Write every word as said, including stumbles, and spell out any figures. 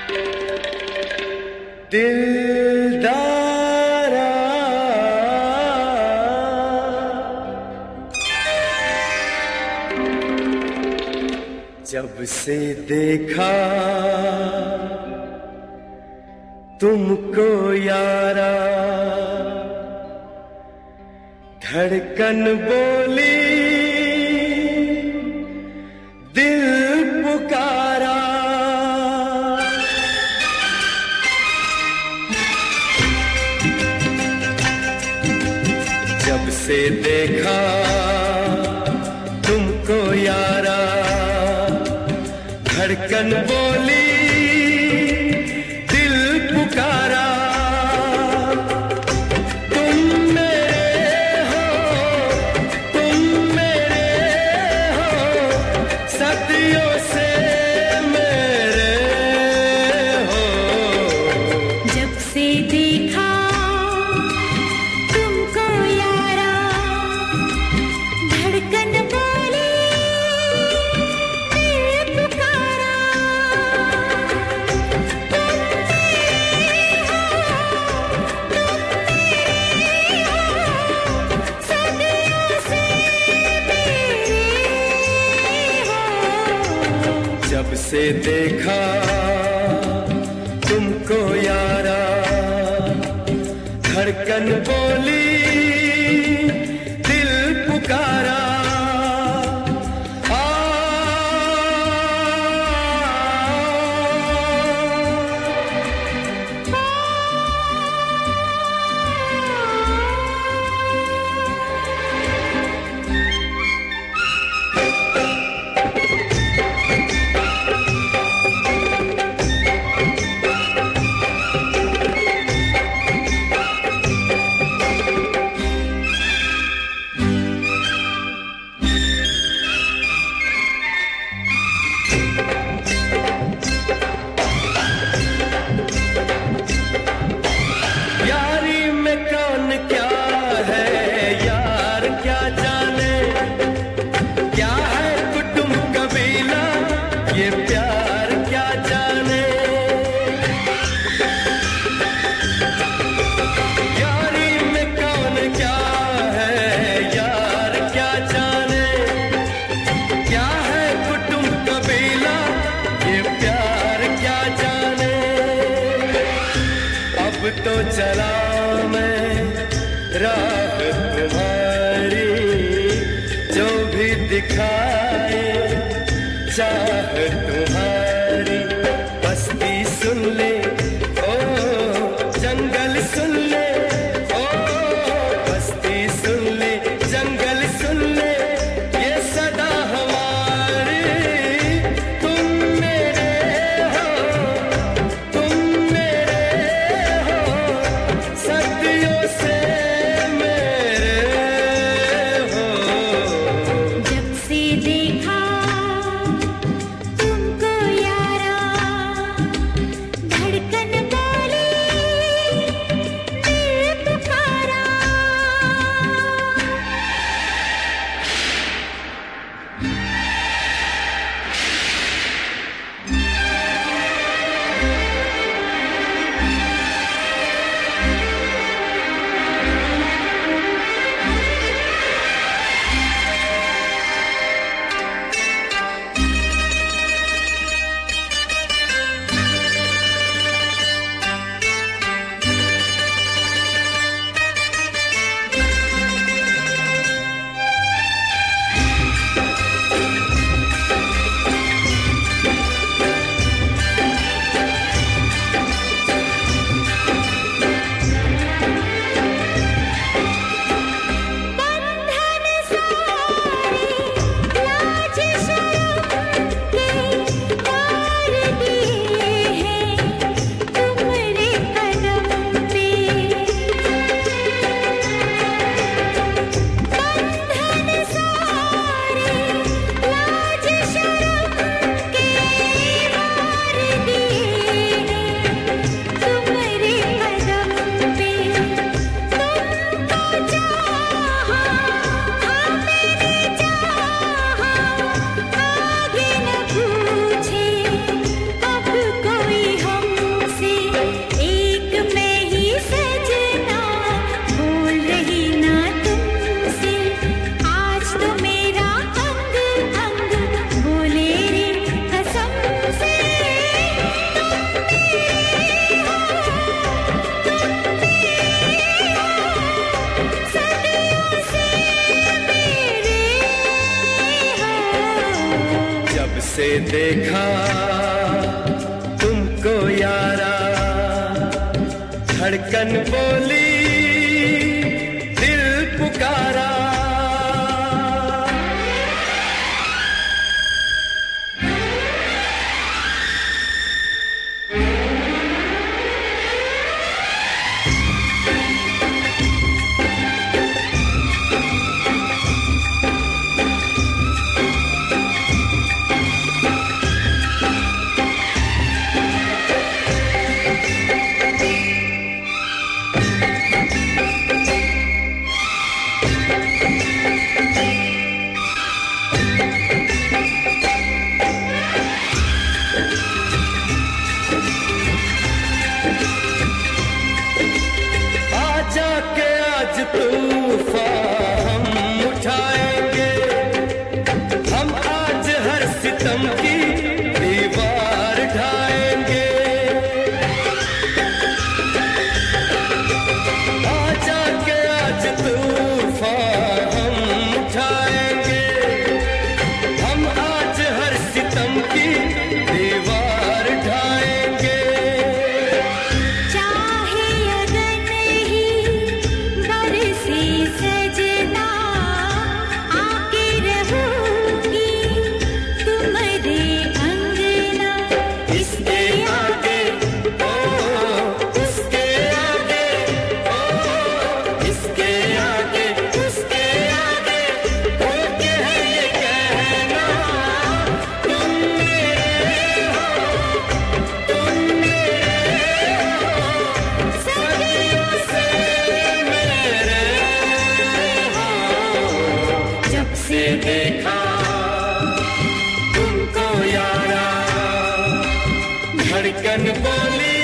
दिलदारा जब से देखा तुमको यारा, धड़कन बोली दिल पुकारा। जब से देखा तुमको यारा, धड़कन बोली दिल पुकारा। तुम मेरे हो, तुम मेरे हो, सदियों से मेरे हो। जब से देखा तुमको यारा, धड़कन बोली दिल पुकारा। जब से देखा तुमको यारा, धड़कन बोली दिल पुकारा। आ, यारी में कौन क्या है यार क्या जाने, क्या है कुटुंब कबीला ये प्यार क्या जाने। यारी में कौन क्या है यार क्या जाने, क्या है कुटुंब कबीला ये प्यार क्या जाने। अब तो चला मैं राह तुम्हारी, जो भी दिखाए चाह तुम्हारी। बस्ती सुन ले ओ जंगल सुन ले, ओ बस्ती सुन ले जंगल सुन ले, ये सदा हमारी। तुम मेरे हो, तुम मेरे हो, सदियों से मेरे हो। जब से से देखा तुमको यारा, धड़कन बोली दिल पुकारा। तूफान हम उठाएंगे, हम आज हर सितम की दीवार ढाएंगे। आजा के आज तूफान हम उठाएंगे, हम आज हर सितम की दीवार ढाएंगे। से देखा तुमको यारा, धड़कन बोली